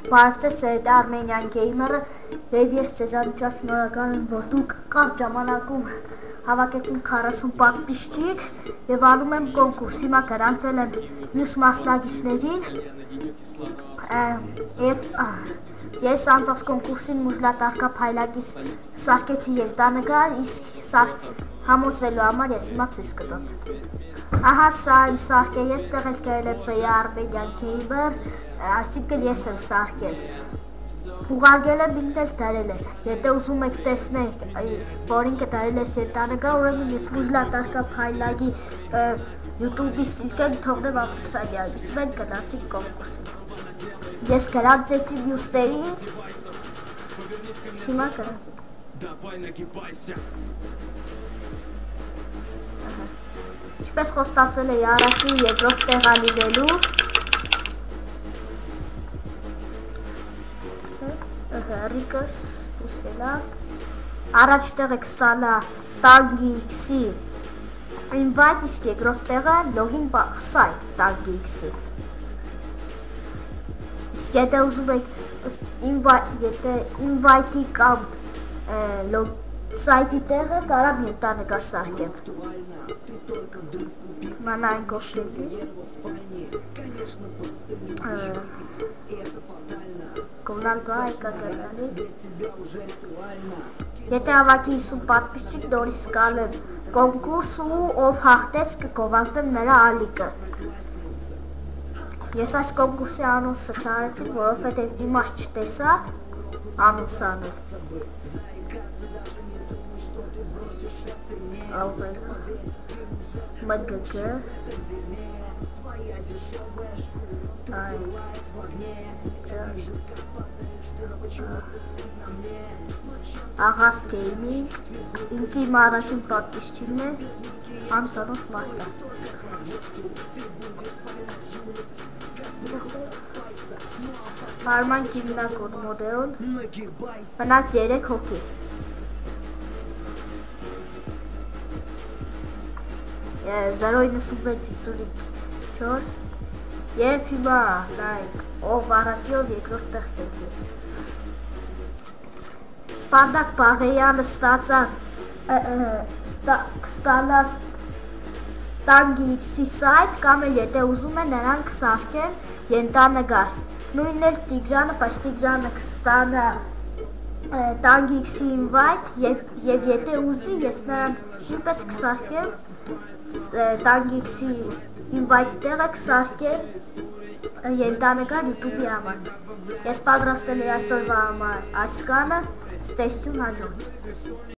Բարև ձեզ Armenian Gamer-ը եւ ես ձեզանից շնորհակալ եմ, որ դուք կարճ ժամանակում հավաքեցին 40 պատպիսչիկ եւ անում եմ կոնկուրս։ Հիմա գրանցել եմ մյուս մասնակիցներին եւ ես անցած կոնկուրսին մուժլատարկա փայլակից սարքեցի ելտանգար, իսկ համոզվելու համար ես հիմա ցույց կտամ։ Ահա սա իմ սարքը ես տեղել կերել Armenian Gamer, այսինքն ես եմ սարքել։ Ուղարկել եմ ինքն էլ դարել է։ Եթե ուզում եք տեսնեք, որ ինքը դարել է ելտանգար, ուրեմն ես մուժլատարկա փայլակի YouTube-ի սիլքեն թողնեմ ապիսանյալ, իսկ մենք գնացինք կոնկուրսին։ Ես գրանցեցի մյուսներին, հիմա գրանցենք։ Ինչպես խոստացել էի առաջին ու երկրորդ տեղը լինելու։ Ռիկս դուսելա։ Առաջ տեղը կստանա Tangy X-ի invite, իսկ երկրորդ տեղը login site Tangy X-ի։ Իսկ եթե ուզում եք invite-ի կամ site-ի տեղը կարամ ելտանգար սարքեմ։ Մանային կողքերի կողնալգա այկա գնալի։ Եթե հավաքի 50 պատպիսչիկ նորից կանեմ կոնկուրս ու ով հաղթեց կգովազդեմ նրա ալիքը։ Ես այս կոնկուրսի անոնսը չարեցի, որովհետև իմաստ չտեսա անոնս անել։ ՄԳԳ Աղաս Gaming, ինքի իմ առաջին պատպիսչին է, անծանոթ մարդա։ Արման Կիմնակոտ մոդերոն, մնաց 3 հոգի։ 096-54 և հիմա ով առաջի ով երկրորդ տեղ կենքի։ Սպանդակ Բաղեյանը ստանա Tangy X-ի սայթ կամ էլ եթե ուզում է նրան կսարքեն ելտանգար։ Նույնն էլ Տիգրանը, բայց Տիգրանը կստանա Tangy X-ի invite և եթե ուզի ես նրան նույնպես կսարքեմ Tangy X-ի invite տեղը կսարքեմ ելտանգար YouTube-ի համար։ Ես պատրաստել էի այսօրվա համար այս կանը, ստեսություն հաջորդ։